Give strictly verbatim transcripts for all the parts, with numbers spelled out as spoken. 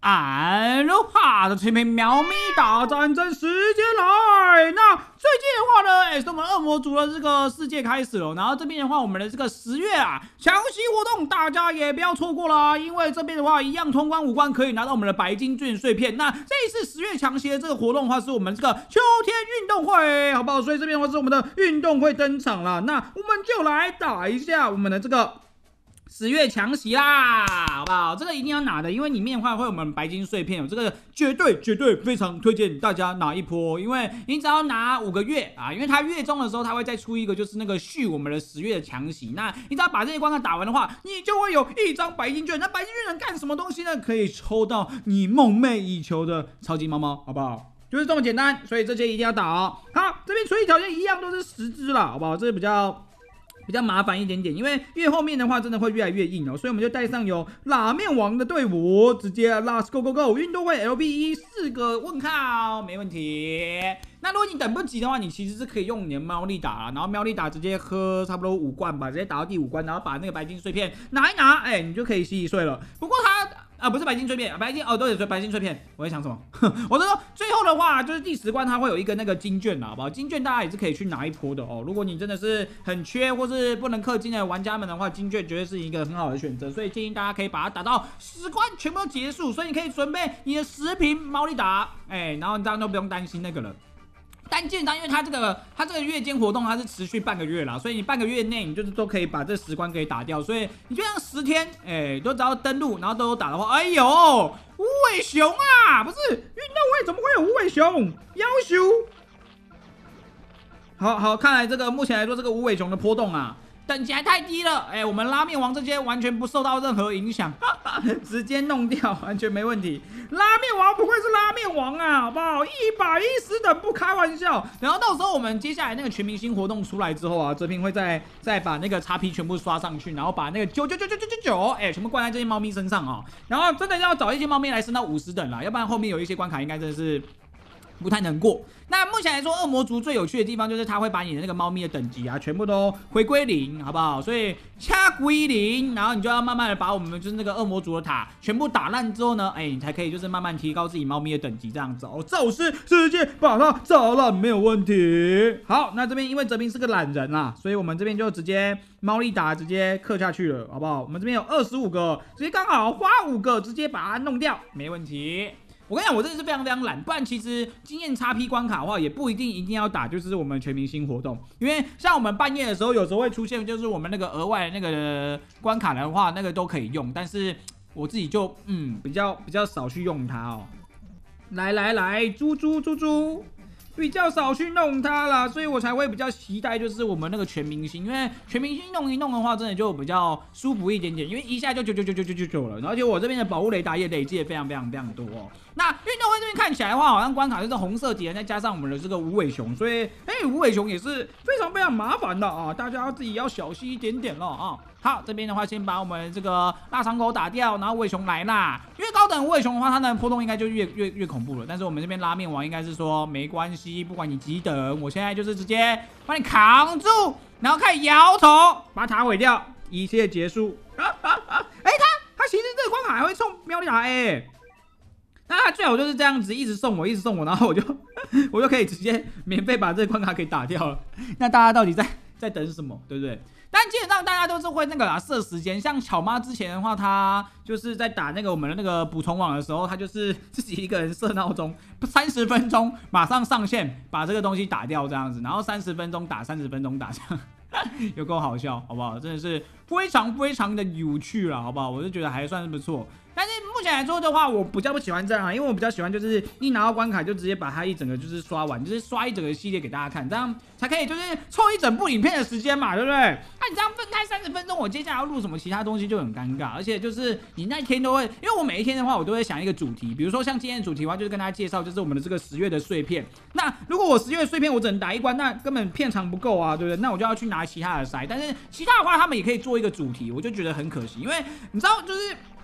安喽哈的全民喵咪大战争时间来！那最近的话呢，哎、欸，是我们恶魔族的这个世界开始了。然后这边的话，我们的这个十月啊，强袭活动大家也不要错过啦，因为这边的话一样通关五关可以拿到我们的白金券碎片。那这一次十月强袭的这个活动的话，是我们这个秋天运动会，好不好？所以这边的话是我们的运动会登场了。那我们就来打一下我们的这个十月强袭啦，好不好？这个一定要拿的，因为里面的话会有我们白金碎片，有这个绝对绝对非常推荐大家拿一波，因为你只要拿五个月啊，因为它月中的时候它会再出一个，就是那个续我们的十月的强袭。那你只要把这些关卡打完的话，你就会有一张白金券。那白金券能干什么东西呢？可以抽到你梦寐以求的超级猫猫，好不好？就是这么简单，所以这些一定要打哦。好，这边处理条件一样都是十只了，好不好？这是比较。比较麻烦一点点，因为越后面的话真的会越来越硬哦，所以我们就带上有拉面王的队伍，直接 Let's go go go 运动会 L B 一 四个问号，没问题。那如果你等不及的话，你其实是可以用你的猫力打啦，然后猫力打直接喝差不多五罐吧，直接打到第五关，然后把那个白金碎片拿一拿，哎、欸，你就可以洗洗睡了。不过它。啊，不是白金碎片，白金哦，对对，白金碎片。我在想什么？我是说，最后的话就是第十关，它会有一个那个金券啦，好不好？金券大家也是可以去拿一波的哦。如果你真的是很缺或是不能氪金的玩家们的话，金券绝对是一个很好的选择。所以建议大家可以把它打到十关全部都结束，所以你可以准备你的十瓶猫力打，哎、欸，然后你这样都不用担心那个了。但基本上，因为它这个它这个月间活动它是持续半个月啦，所以你半个月内你就是都可以把这十关给打掉，所以你就像十天，哎、欸，都只要登录，然后都有打的话，哎呦，无尾熊啊，不是运动会怎么会有无尾熊？夭寿，好好，看来这个目前来说，这个无尾熊的波动啊。等级还太低了，哎、欸，我们拉面王这些完全不受到任何影响，直接弄掉，完全没问题。拉面王不愧是拉面王啊，好不好？一百一十等不开玩笑。然后到时候我们接下来那个全明星活动出来之后啊，这边会再再把那个叉 P 全部刷上去，然后把那个九九九九九九九，哎，全部灌在这些猫咪身上哦。然后真的要找一些猫咪来升到五十等啦，要不然后面有一些关卡应该真的是不太能过。那目前来说，恶魔族最有趣的地方就是它会把你的那个猫咪的等级啊，全部都回归零，好不好？所以掐归零，然后你就要慢慢的把我们就是那个恶魔族的塔全部打烂之后呢，哎、欸，你才可以就是慢慢提高自己猫咪的等级，这样子哦。宙斯直接把它炸烂没有问题。好，那这边因为泽平是个懒人啊，所以我们这边就直接猫力打直接克下去了，好不好？我们这边有二十五个，直接刚好花五个直接把它弄掉，没问题。我跟你讲，我真的是非常非常懒，不然其实经验 X P 关卡的话，也不一定一定要打，就是我们全明星活动，因为像我们半夜的时候，有时候会出现，就是我们那个额外的那个关卡的话，那个都可以用，但是我自己就嗯比较比较少去用它哦。来来来，猪猪猪猪。比较少去弄它啦，所以我才会比较期待，就是我们那个全明星，因为全明星弄一弄的话，真的就比较舒服一点点，因为一下就九九九九九九九了，而且我这边的宝物雷达也累积的非常非常非常多哦。那运动会这边看起来的话，好像关卡就是红色敌人，再加上我们的这个无尾熊，所以哎，无尾熊也是非常非常麻烦的啊，大家自己要小心一点点了啊。好，这边的话先把我们这个腊肠狗打掉，然后无尾熊来啦。越高等无尾熊的话，它的波动应该就越越越恐怖了。但是我们这边拉面王应该是说没关系，不管你几等，我现在就是直接把你扛住，然后开始摇头，把塔毁掉，一切结束。哎、欸，他他其实这个关卡还会送喵力塔 A， 那他最好就是这样子一直送我，一直送我，然后我就我就可以直接免费把这个关卡给打掉了。那大家到底在在等什么，对不对？但基本上大家都是会那个啦，设时间。像巧妈之前的话，她就是在打那个我们的那个捕虫网的时候，她就是自己一个人设闹钟，三十分钟马上上线，把这个东西打掉这样子，然后三十分钟打，三十分钟打这样。有够好笑，好不好？真的是非常非常的有趣了，好不好？我就觉得还算是不错。但是目前来说的话，我比较不喜欢这样啊，因为我比较喜欢就是一拿到关卡就直接把它一整个就是刷完，就是刷一整个系列给大家看，这样才可以就是凑一整部影片的时间嘛，对不对？那、啊、你这样分开三十分钟，我接下来要录什么其他东西就很尴尬，而且就是你那一天都会，因为我每一天的话，我都会想一个主题，比如说像今天的主题的话，就是跟大家介绍就是我们的这个十月的碎片。那如果我十月的碎片我只能打一关，那根本片长不够啊，对不对？那我就要去拿其他的塞，但是其他的话他们也可以做一个主题，我就觉得很可惜，因为你知道就是。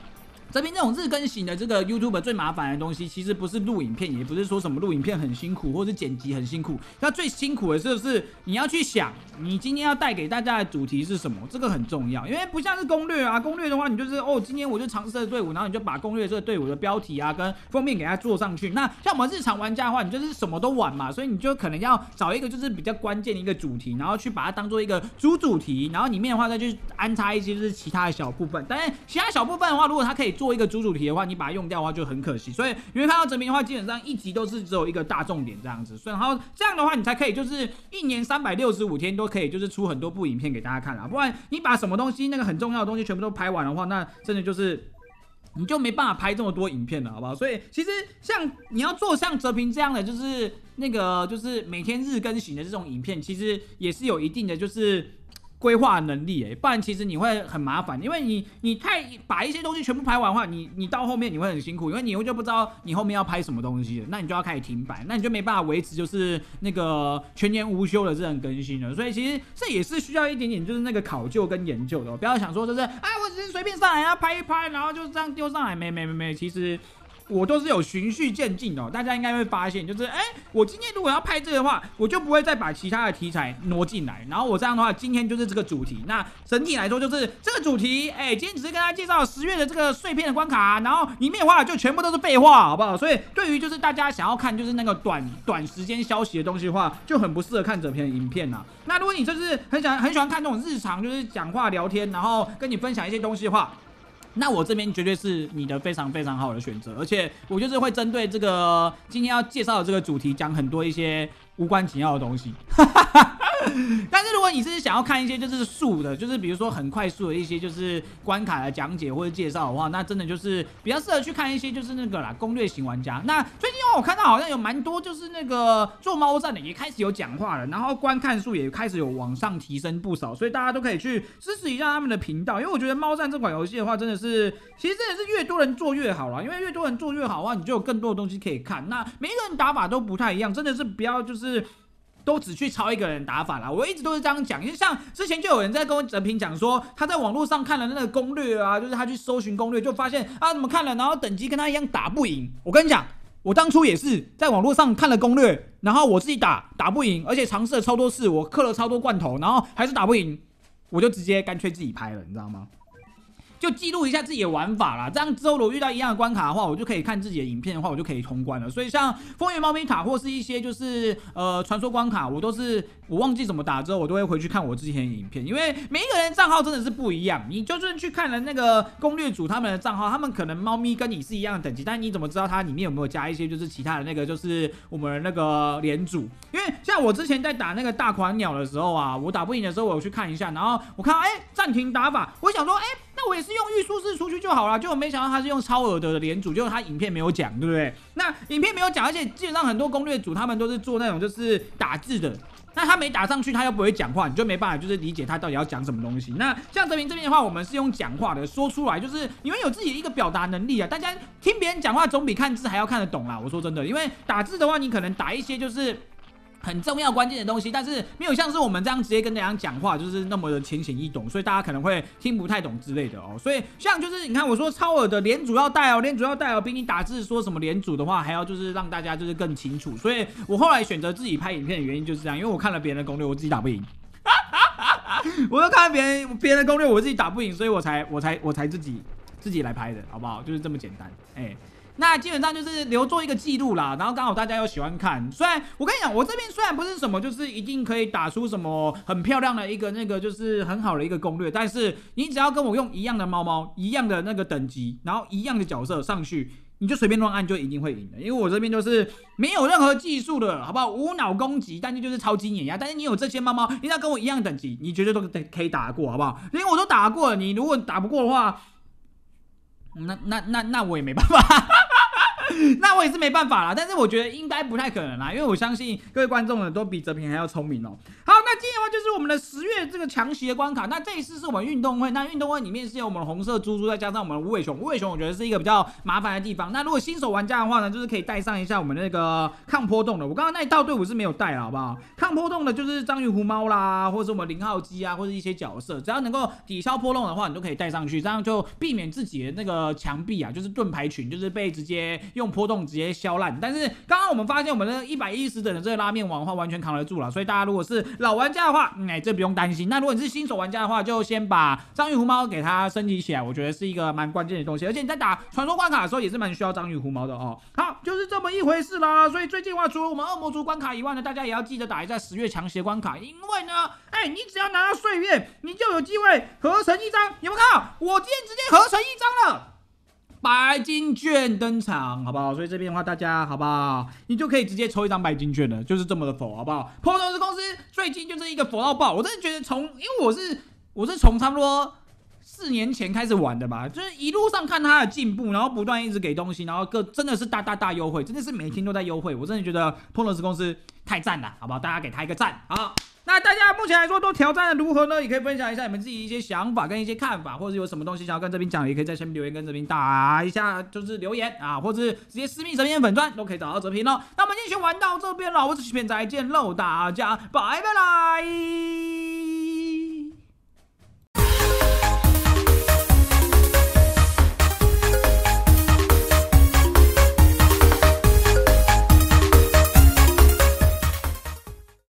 这边这种日更型的这个 YouTube 最麻烦的东西，其实不是录影片，也不是说什么录影片很辛苦，或是剪辑很辛苦。那最辛苦的就是你要去想，你今天要带给大家的主题是什么，这个很重要。因为不像是攻略啊，攻略的话，你就是哦，今天我就尝试的队伍，然后你就把攻略这个队伍的标题啊跟封面给它做上去。那像我们日常玩家的话，你就是什么都玩嘛，所以你就可能要找一个就是比较关键的一个主题，然后去把它当做一个主主题，然后里面的话再去安插一些就是其他的小部分。但是其他小部分的话，如果它可以做一个主主题的话，你把它用掉的话就很可惜。所以你会看到这边的话，基本上一集都是只有一个大重点这样子。所以然后这样的话，你才可以就是一年三百六十五天都可以就是出很多部影片给大家看啦。不然你把什么东西那个很重要的东西全部都拍完的话，那真的就是你就没办法拍这么多影片了，好不好？所以其实像你要做像哲平这样的，就是那个就是每天日更型的这种影片，其实也是有一定的就是规划能力诶，不然其实你会很麻烦，因为你你太把一些东西全部拍完的话，你你到后面你会很辛苦，因为你就不知道你后面要拍什么东西了，那你就要开始停摆，那你就没办法维持就是那个全年无休的这种更新了。所以其实这也是需要一点点就是那个考究跟研究的，不要想说就是啊我只是随便上来要拍一拍，然后就这样丢上来，没没没没，其实我都是有循序渐进的、哦，大家应该会发现，就是哎、欸，我今天如果要拍这个的话，我就不会再把其他的题材挪进来，然后我这样的话，今天就是这个主题。那整体来说就是这个主题，哎、欸，今天只是跟大家介绍十月的这个碎片的关卡，然后里面的话就全部都是废话，好不好？所以对于就是大家想要看就是那个短短时间消息的东西的话，就很不适合看这篇影片呐、啊。那如果你就是很喜欢很喜欢看这种日常就是讲话聊天，然后跟你分享一些东西的话，那我这边绝对是你的非常非常好的选择，而且我就是会针对这个今天要介绍的这个主题讲很多一些无关紧要的东西。但是如果你是想要看一些就是速的，就是比如说很快速的一些就是关卡的讲解或者介绍的话，那真的就是比较适合去看一些就是那个啦攻略型玩家。那最近我看到好像有蛮多就是那个做猫战的也开始有讲话了，然后观看数也开始有往上提升不少，所以大家都可以去支持一下他们的频道，因为我觉得猫战这款游戏的话真的是其实真的是越多人做越好啦，因为越多人做越好的话，你就有更多的东西可以看。那每一个人打法都不太一样，真的是不要就是都只去抄一个人打法啦，我一直都是这样讲。因为像之前就有人在跟我哲平讲说，他在网络上看了那个攻略啊，就是他去搜寻攻略，就发现啊怎么看了，然后等级跟他一样打不赢。我跟你讲，我当初也是在网络上看了攻略，然后我自己打打不赢，而且尝试了超多次，我氪了超多罐头，然后还是打不赢，我就直接干脆自己拍了，你知道吗？就记录一下自己的玩法啦，这样之后如果遇到一样的关卡的话，我就可以看自己的影片的话，我就可以通关了。所以像风原猫咪塔或是一些就是呃传说关卡，我都是我忘记怎么打之后，我都会回去看我之前的影片，因为每一个人账号真的是不一样。你就算去看了那个攻略组他们的账号，他们可能猫咪跟你是一样的等级，但你怎么知道它里面有没有加一些就是其他的那个就是我们的那个连组？因为像我之前在打那个大款鸟的时候啊，我打不赢的时候，我有去看一下，然后我看到哎暂停打法，我想说哎。那我也是用预术式出去就好了，结果没想到他是用超额的连组，结果他影片没有讲，对不对？那影片没有讲，而且基本上很多攻略组他们都是做那种就是打字的，那他没打上去，他又不会讲话，你就没办法就是理解他到底要讲什么东西。那像这边这边的话，我们是用讲话的，说出来就是你们有自己的一个表达能力啊。大家听别人讲话总比看字还要看得懂啦。我说真的，因为打字的话，你可能打一些就是很重要关键的东西，但是没有像是我们这样直接跟大家讲话，就是那么的浅显易懂，所以大家可能会听不太懂之类的哦。所以像就是你看我说超额的连组要带哦，连组要带哦，比你打字说什么连组的话还要就是让大家就是更清楚。所以我后来选择自己拍影片的原因就是这样，因为我看了别人的攻略，我自己打不赢。我都看了别人别人的攻略，我自己打不赢，所以我才我才我才自己自己来拍的，好不好？就是这么简单，哎、欸。那基本上就是留做一个记录啦，然后刚好大家又喜欢看。虽然我跟你讲，我这边虽然不是什么就是一定可以打出什么很漂亮的一个那个就是很好的一个攻略，但是你只要跟我用一样的猫猫、一样的那个等级，然后一样的角色上去，你就随便乱按就一定会赢的。因为我这边就是没有任何技术的，好不好？无脑攻击，但是就是超级碾压。但是你有这些猫猫，你只要跟我一样等级，你绝对都可以打得过，好不好？因为我都打过了，你如果打不过的话，那那那那我也没办法。那我也是没办法啦，但是我觉得应该不太可能啦，因为我相信各位观众呢都比哲平还要聪明哦。好，那今天的话就是是我们的十月这个强袭的关卡。那这一次是我们运动会，那运动会里面是有我们的红色猪猪，再加上我们的无尾熊。无尾熊我觉得是一个比较麻烦的地方。那如果新手玩家的话呢，就是可以带上一下我们那个抗波动的。我刚刚那一套队伍是没有带了，好不好？抗波动的就是章鱼狐猫啦，或者是我们零号机啊，或者一些角色，只要能够抵消波动的话，你都可以带上去，这样就避免自己的那个墙壁啊，就是盾牌群，就是被直接用波动直接削烂。但是刚刚我们发现我们的一百一十等的这个拉面王的话，完全扛得住了。所以大家如果是老玩家的话，嗯，哎，这不用担心。那如果你是新手玩家的话，就先把章鱼狐猫给它升级起来，我觉得是一个蛮关键的东西。而且你在打传说关卡的时候，也是蛮需要章鱼狐猫的哦。好，就是这么一回事啦。所以最近的话，除了我们恶魔族关卡以外呢，大家也要记得打一下十月强袭关卡，因为呢，哎，你只要拿到岁月，你就有机会合成一张。有没有看到？我今天直接合成一张了。白金券登场，好不好？所以这边的话，大家好不好？你就可以直接抽一张白金券了，就是这么的否，好不好？破投资公司最近就是一个否到爆，我真的觉得从，因为我是我是从差不多四年前开始玩的吧，就是一路上看它的进步，然后不断一直给东西，然后各真的是大大大优惠，真的是每天都在优惠，我真的觉得破投资公司太赞了，好不好？大家给他一个赞，好。那大家目前来说都挑战的如何呢？也可以分享一下你们自己一些想法跟一些看法，或者是有什么东西想要跟这边讲，也可以在下面留言跟这边打一下，就是留言啊，或者是直接私密这边粉专都可以找到这篇哦。那我们继续玩到这边了，我是许片，再见喽，大家拜拜啦。